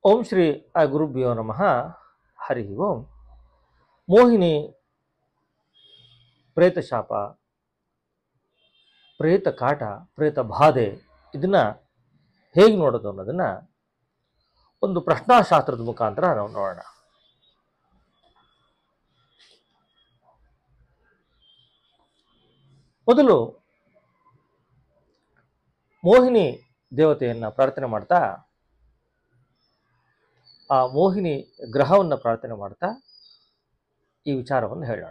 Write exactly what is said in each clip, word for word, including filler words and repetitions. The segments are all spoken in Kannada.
ಓಂ ಶ್ರೀ ಆ ಗುರುಭ್ಯೋ ನಮಃ. ಹರಿ ಓಂ. ಮೋಹಿನಿ, ಪ್ರೇತ ಶಾಪ, ಪ್ರೇತ ಕಾಟ, ಪ್ರೇತ ಬಾಧೆ ಇದನ್ನ ಹೇಗೆ ನೋಡೋದು ಅನ್ನೋದನ್ನ ಒಂದು ಪ್ರಶ್ನಾಶಾಸ್ತ್ರದ ಮುಖಾಂತರ ನಾವು ನೋಡೋಣ. ಮೊದಲು ಮೋಹಿನಿ ದೇವತೆಯನ್ನ ಪ್ರಾರ್ಥನೆ ಮಾಡ್ತಾ, ಆ ಮೋಹಿನಿ ಗ್ರಹವನ್ನು ಪ್ರಾರ್ಥನೆ ಮಾಡ್ತಾ ಈ ವಿಚಾರವನ್ನು ಹೇಳೋಣ.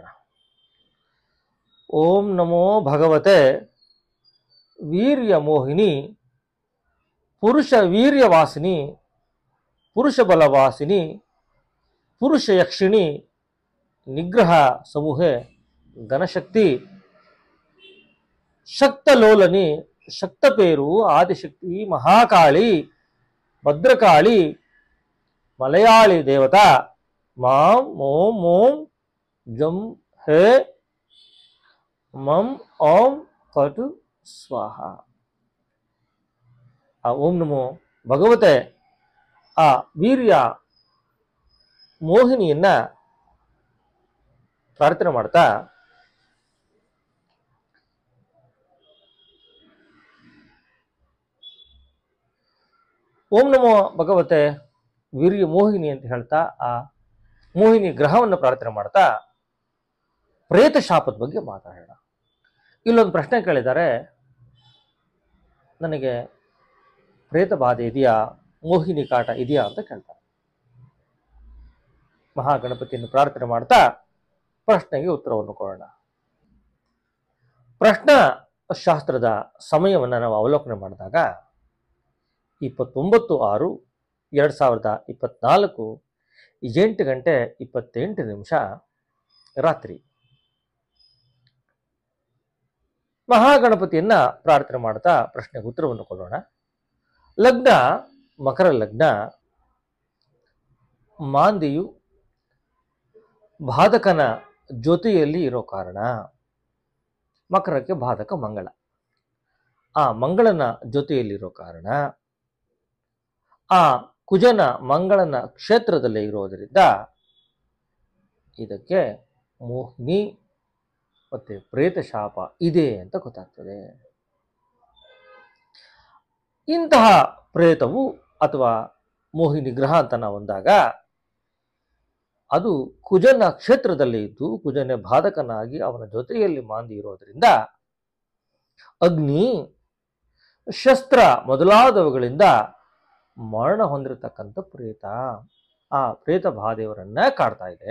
ಓಂ ನಮೋ ಭಗವತೆ ವೀರ್ಯ ಮೋಹಿನಿ ಪುರುಷ ವೀರ್ಯವಾಸಿನಿ ಪುರುಷ ಬಲವಾಸಿನಿ ಪುರುಷ ಯಕ್ಷಿಣಿ ನಿಗ್ರಹ ಸಮೂಹೆ ಘನಶಕ್ತಿ ಶಕ್ತಲೋಲನಿ ಶಕ್ತಪೇರು ಆದಿಶಕ್ತಿ ಮಹಾಕಾಳಿ ಭದ್ರಕಾಳಿ ಮಲಯಾಳಿ ದೇವತಾ ಮಾಂ ಓಂ ಓಂ ಜಂ ಹೇ ಮಂ ಓಂ ಕಟು ಸ್ವಾಹ. ಆ ಓಂ ನಮೋ ಭಗವತೆ ಆ ವೀರ್ಯ ಮೋಹಿನಿಯನ್ನ ಪ್ರಾರ್ಥನೆ ಮಾಡ್ತಾ, ಓಂ ನಮೋ ಭಗವತೆ ವೀರ್ಯ ಮೋಹಿನಿ ಅಂತ ಹೇಳ್ತಾ ಆ ಮೋಹಿನಿ ಗ್ರಹವನ್ನು ಪ್ರಾರ್ಥನೆ ಮಾಡ್ತಾ ಪ್ರೇತ ಶಾಪದ ಬಗ್ಗೆ ಮಾತಾಡೋಣ. ಇಲ್ಲೊಂದು ಪ್ರಶ್ನೆ ಕೇಳಿದ್ದಾರೆ, ನನಗೆ ಪ್ರೇತ ಬಾಧೆ ಇದೆಯಾ, ಮೋಹಿನಿ ಕಾಟ ಇದೆಯಾ ಅಂತ ಕೇಳ್ತಾರೆ. ಮಹಾಗಣಪತಿಯನ್ನು ಪ್ರಾರ್ಥನೆ ಮಾಡ್ತಾ ಪ್ರಶ್ನೆಗೆ ಉತ್ತರವನ್ನು ಕೊಡೋಣ. ಪ್ರಶ್ನಾ ಶಾಸ್ತ್ರದ ಸಮಯವನ್ನು ನಾವು ಅವಲೋಕನೆ ಮಾಡಿದಾಗ ಇಪ್ಪತ್ತೊಂಬತ್ತು ಆರು ಎರಡು ಸಾವಿರದ ಇಪ್ಪತ್ನಾಲ್ಕು ಎಂಟು ಗಂಟೆ ಇಪ್ಪತ್ತೆಂಟು ನಿಮಿಷ ರಾತ್ರಿ. ಮಹಾಗಣಪತಿಯನ್ನ ಪ್ರಾರ್ಥನೆ ಮಾಡ್ತಾ ಪ್ರಶ್ನೆಗೆ ಉತ್ತರವನ್ನು ಕೊಡೋಣ. ಲಗ್ನ ಮಕರ ಲಗ್ನ, ಮಾಂದಿಯು ಬಾಧಕನ ಜೊತೆಯಲ್ಲಿ ಇರೋ ಕಾರಣ, ಮಕರಕ್ಕೆ ಬಾಧಕ ಮಂಗಳ, ಆ ಮಂಗಳನ ಜೊತೆಯಲ್ಲಿರೋ ಕಾರಣ, ಆ ಕುಜನ ಮಂಗಳನ ಕ್ಷೇತ್ರದಲ್ಲೇ ಇರೋದರಿಂದ ಇದಕ್ಕೆ ಮೋಹಿನಿ ಮತ್ತೆ ಪ್ರೇತ ಶಾಪ ಇದೆ ಅಂತ ಗೊತ್ತಾಗ್ತದೆ. ಇಂತಹ ಪ್ರೇತವು ಅಥವಾ ಮೋಹಿನಿ ಗ್ರಹ ಅಂತ ನಾವು ಅಂದಾಗ ಅದು ಕುಜನ ಕ್ಷೇತ್ರದಲ್ಲಿ ಇದ್ದು ಕುಜನ ಬಾಧಕನಾಗಿ ಅವನ ಜೊತೆಯಲ್ಲಿ ಮಾಂದಿ ಇರೋದ್ರಿಂದ ಅಗ್ನಿ ಶಸ್ತ್ರ ಮೊದಲಾದವುಗಳಿಂದ ಮರಣ ಹೊಂದಿರತಕ್ಕಂಥ ಪ್ರೇತ ಆ ಪ್ರೇತ ಬಾಧೆಯವರನ್ನ ಕಾಡ್ತಾ ಇದೆ.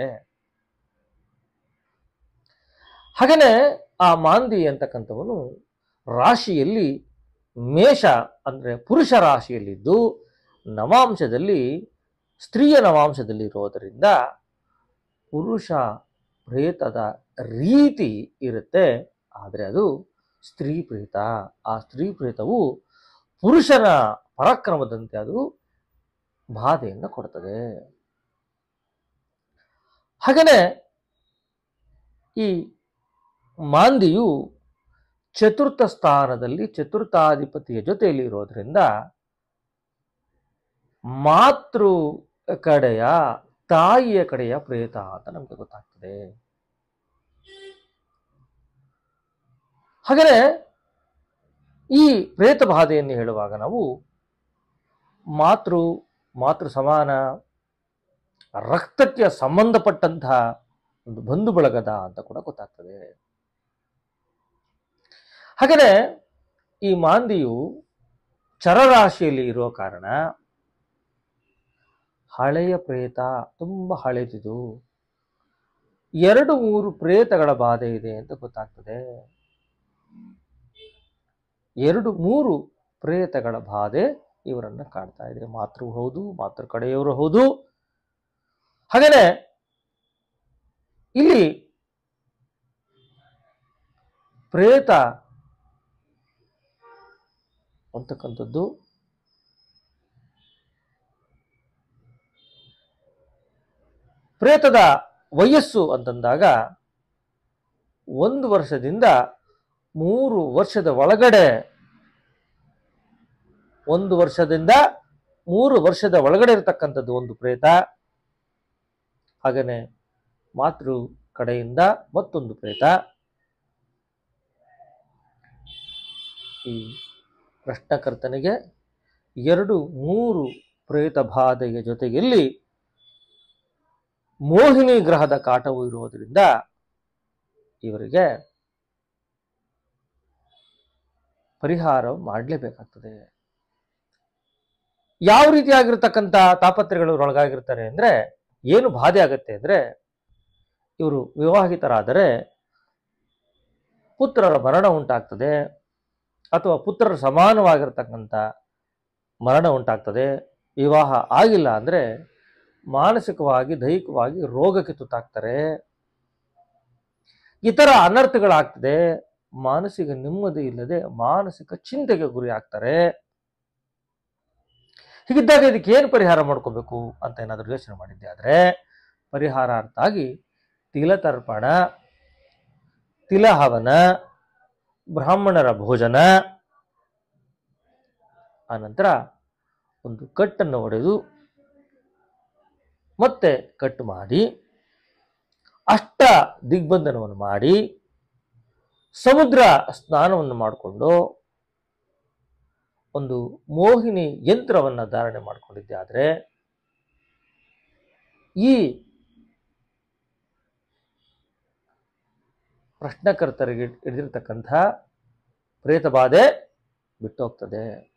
ಹಾಗೇನೆ ಆ ಮಾಂದಿ ಅಂತಕ್ಕಂಥವನು ರಾಶಿಯಲ್ಲಿ ಮೇಷ ಅಂದ್ರೆ ಪುರುಷ ರಾಶಿಯಲ್ಲಿದ್ದು ನವಾಂಶದಲ್ಲಿ ಸ್ತ್ರೀಯ ನವಾಂಶದಲ್ಲಿ ಇರೋದರಿಂದ ಪುರುಷ ಪ್ರೇತದ ರೀತಿ ಇರುತ್ತೆ, ಆದರೆ ಅದು ಸ್ತ್ರೀ ಪ್ರೇತ. ಆ ಸ್ತ್ರೀ ಪ್ರೇತವು ಪುರುಷನ ಪರಾಕ್ರಮದಂತೆ ಅದು ಬಾಧೆಯನ್ನು ಕೊಡ್ತದೆ. ಹಾಗೇನೆ ಈ ಮಾಂದಿಯು ಚತುರ್ಥ ಸ್ಥಾನದಲ್ಲಿ ಚತುರ್ಥಾಧಿಪತಿಯ ಜೊತೆಯಲ್ಲಿ ಇರೋದ್ರಿಂದ ಮಾತೃ ಕಡೆಯ ತಾಯಿಯ ಕಡೆಯ ಪ್ರೇತ ಅಂತ ನಮ್ಗೆ ಗೊತ್ತಾಗ್ತದೆ. ಹಾಗೇನೆ ಈ ಪ್ರೇತ ಬಾಧೆಯನ್ನು ಹೇಳುವಾಗ ನಾವು ಮಾತೃ ಮಾತೃ ಸಮಾನ ರಕ್ತಕ್ಕೆ ಸಂಬಂಧಪಟ್ಟಂತಹ ಒಂದು ಬಂಧು ಬಳಗದ ಅಂತ ಕೂಡ ಗೊತ್ತಾಗ್ತದೆ. ಹಾಗೆಯೇ ಈ ಮಾಂದಿಯು ಚರರಾಶಿಯಲ್ಲಿ ಇರುವ ಕಾರಣ ಹಳೆಯ ಪ್ರೇತ, ತುಂಬ ಹಳೆದಿದು, ಎರಡು ಮೂರು ಪ್ರೇತಗಳ ಬಾಧೆ ಇದೆ ಅಂತ ಗೊತ್ತಾಗ್ತದೆ. ಎರಡು ಮೂರು ಪ್ರೇತಗಳ ಬಾಧೆ ಇವರನ್ನ ಕಾಡ್ತಾ ಇದೆ. ಮಾತೃ ಹೌದು, ಮಾತೃ ಕಡೆಯವರು ಹೌದು. ಹಾಗೇನೆ ಇಲ್ಲಿ ಪ್ರೇತ ಅಂತಕ್ಕಂಥದ್ದು ಪ್ರೇತದ ವಯಸ್ಸು ಅಂತಂದಾಗ ಒಂದು ವರ್ಷದಿಂದ ಮೂರು ವರ್ಷದ ಒಳಗಡೆ ಒಂದು ವರ್ಷದಿಂದ ಮೂರು ವರ್ಷದ ಒಳಗಡೆ ಇರತಕ್ಕಂಥದ್ದು ಒಂದು ಪ್ರೇತ, ಹಾಗೆಯೇ ಮಾತೃ ಕಡೆಯಿಂದ ಮತ್ತೊಂದು ಪ್ರೇತ. ಈ ಪ್ರಶ್ನಕರ್ತನಿಗೆ ಎರಡು ಮೂರು ಪ್ರೇತ ಬಾಧೆಯ ಜೊತೆಯಲ್ಲಿ ಮೋಹಿನಿ ಗ್ರಹದ ಕಾಟವು ಇರುವುದರಿಂದ ಇವರಿಗೆ ಪರಿಹಾರ ಮಾಡಲೇಬೇಕಾಗ್ತದೆ. ಯಾವ ರೀತಿಯಾಗಿರ್ತಕ್ಕಂಥ ತಾಪತ್ರೆಗಳು ಒಳಗಾಗಿರ್ತಾರೆ ಅಂದ್ರೆ, ಏನು ಬಾಧೆ ಆಗುತ್ತೆ ಅಂದ್ರೆ, ಇವರು ವಿವಾಹಿತರಾದರೆ ಪುತ್ರರ ಮರಣ ಉಂಟಾಗ್ತದೆ, ಅಥವಾ ಪುತ್ರರ ಸಮಾನವಾಗಿರ್ತಕ್ಕಂಥ ಮರಣ ಉಂಟಾಗ್ತದೆ. ವಿವಾಹ ಆಗಿಲ್ಲ ಅಂದ್ರೆ ಮಾನಸಿಕವಾಗಿ ದೈಹಿಕವಾಗಿ ರೋಗಕ್ಕೆ ತುತ್ತಾಗ್ತಾರೆ. ಇತರ ಅನರ್ಥಗಳಾಗ್ತದೆ. ಮಾನಸಿಕ ನೆಮ್ಮದಿ ಇಲ್ಲದೆ ಮಾನಸಿಕ ಚಿಂತೆಗೆ ಗುರಿ ಆಗ್ತಾರೆ. ಹೀಗಿದ್ದಾಗ ಇದಕ್ಕೆ ಏನು ಪರಿಹಾರ ಮಾಡ್ಕೋಬೇಕು ಅಂತ ಏನಾದರೂ ಯೋಚನೆ ಮಾಡಿದ್ದೆ ಆದರೆ, ಪರಿಹಾರಾರ್ಥಾಗಿ ತಿಲತರ್ಪಣ, ತಿಲಹವನ, ಬ್ರಾಹ್ಮಣರ ಭೋಜನ, ಆನಂತರ ಒಂದು ಕಟ್ಟನ್ನು ಒಡೆದು ಮತ್ತೆ ಕಟ್ಟು ಮಾಡಿ ಅಷ್ಟ ದಿಗ್ಬಂಧನವನ್ನು ಮಾಡಿ ಸಮುದ್ರ ಸ್ನಾನವನ್ನು ಮಾಡಿಕೊಂಡು ಒಂದು ಮೋಹಿನಿ ಯಂತ್ರವನ್ನು ಧಾರಣೆ ಮಾಡಿಕೊಂಡಿದ್ದೆ ಆದರೆ ಈ ಪ್ರಶ್ನಕರ್ತರಿಗೆ ಹಿಡಿದಿರ್ತಕ್ಕಂಥ ಪ್ರೇತಬಾಧೆ ಬಿಟ್ಟು ಹೋಗ್ತದೆ.